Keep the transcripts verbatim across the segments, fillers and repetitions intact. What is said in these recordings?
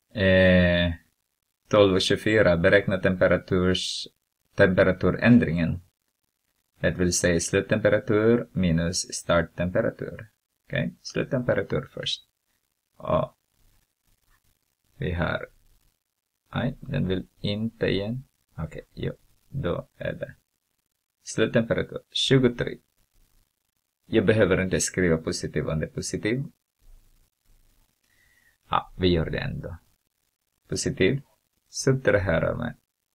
Eh, tolv och tjugofyra, beräkna temperaturs, temperaturändringen. Det vill säga sluttemperatur minus starttemperatur. Okej, okay? Sluttemperatur först. Ja. Vi har... Nej, den vill inte igen. Okej, okay, jo. Då är det. Sluttemperatur tjugotre. Jag behöver inte skriva positiv om det är positiv. Ja, vi gör det ändå. Positiv. Subtraherar med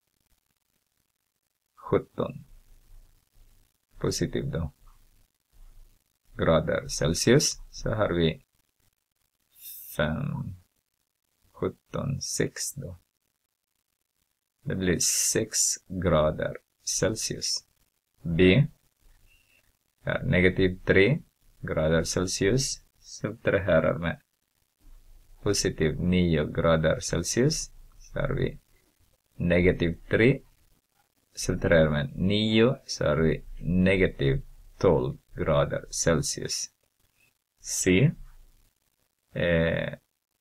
sjutton. Positiv då. Grader Celsius. Så har vi fem, sjutton, sex då. Det blir sex grader Celsius. B. Är negativ tre grader Celsius. Subtraherar med positiv nio grader Celsius. Så har vi negativ tre. Subtraherar med nio. Så har vi negativ tolv grader Celsius. C. Eh,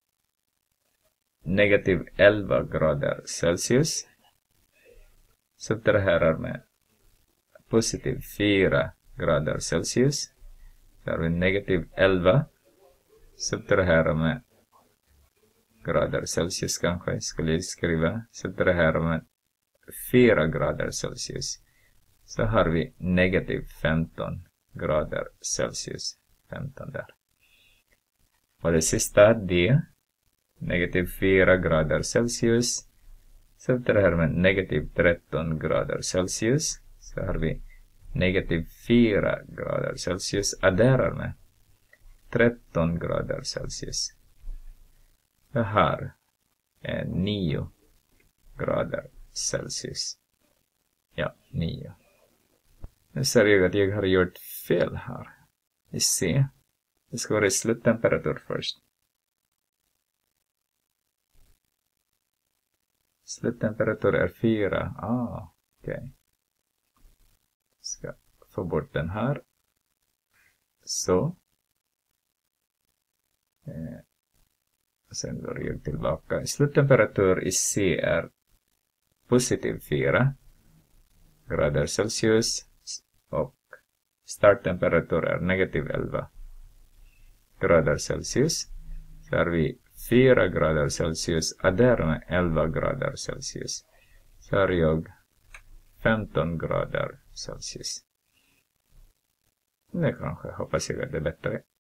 negativ elva grader Celsius. Subtraherar med positiv fyra grader Celsius. Så har vi negativ elva. Subtraherar med grader Celsius kanske skulle jag skriva. Subtraherar med fyra grader Celsius. Så har vi negativ femton grader Celsius. femton där. Och det sista D. Negativ fyra grader Celsius. Subtraherar med negativ tretton grader Celsius. Så har vi negativ fyra grader Celsius. Adderar med tretton grader Celsius. Det här är nio grader Celsius. Ja, nio. Nu ser jag att jag har gjort fel här. Vi ser. Det ska vara sluttemperatur först. Sluttemperatur är fyra. Ah, okej. Okay. Ska få bort den här. Så. Eh. Sen går jag tillbaka. Sluttemperatur i C är positiv fyra grader Celsius. Och starttemperatur är negativ elva grader Celsius. Så har vi fyra grader Celsius. Adderar med elva grader Celsius. Så har jag femton grader Celsius. Nu kanske hoppas jag att det är bättre.